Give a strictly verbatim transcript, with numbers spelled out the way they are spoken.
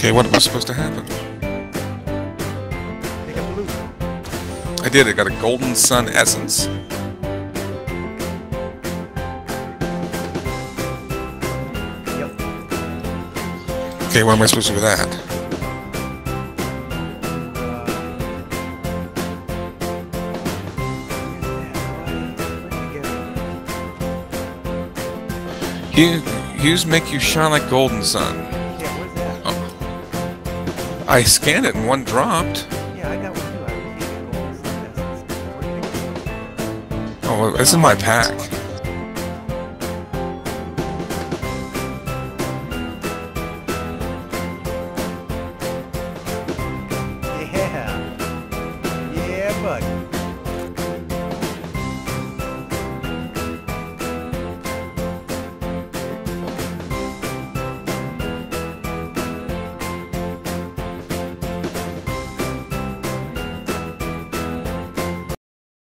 Okay, what was supposed to happen? Pick up blue. I did. I got a Goldensun Essence. Yep. Okay, what am I supposed to do with that? Use, use make you shine like Goldensun. Yeah, where's that? Oh. I scanned it and one dropped. Yeah, I got one too. I received a Goldensun Essence. Where did it go? Oh, well, it's in my pack.